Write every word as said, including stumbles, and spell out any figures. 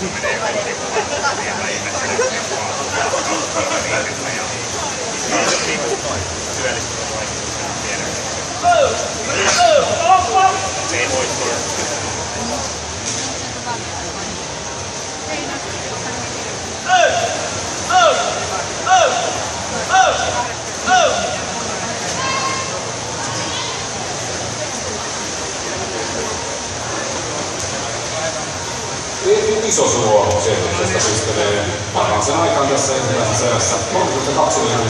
Iso suo sijoituksesta pistelee parhaan sen aikaan tässä ensimmäisessä erässä kolmekymmentäkaksi